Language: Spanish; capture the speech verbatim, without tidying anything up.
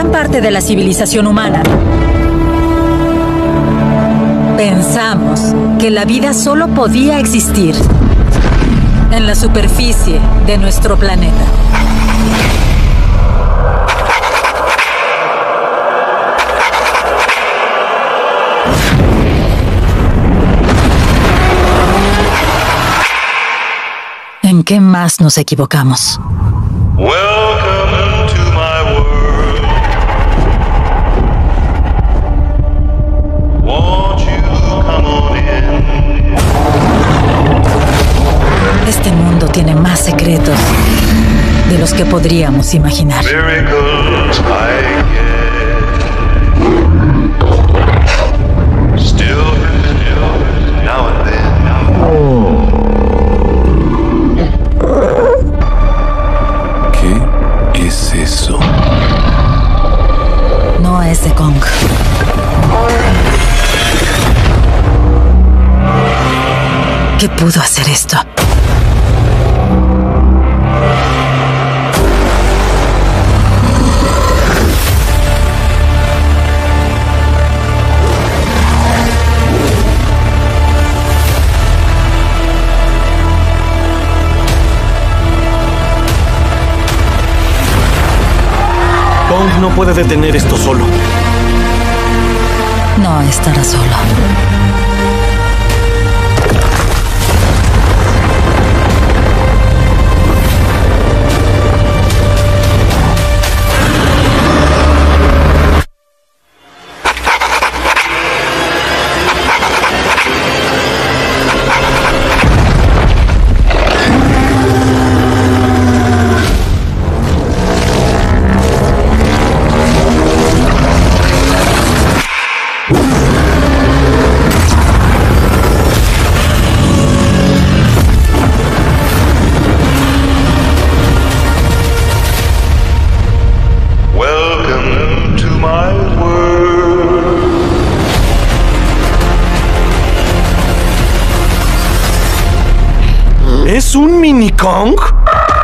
gran parte de la civilización humana. Pensamos que la vida solo podía existir en la superficie de nuestro planeta. ¿En qué más nos equivocamos? Welcome to my world. Won't you come on in? Este mundo tiene más secretos de los que podríamos imaginar. Miracles I get. Still familiar now and then. ¿Qué es eso? No es de Kong. ¿Qué pudo hacer esto? Kong no puede detener esto solo. No estará solo. Welcome to my world. ¿Es un mini Kong?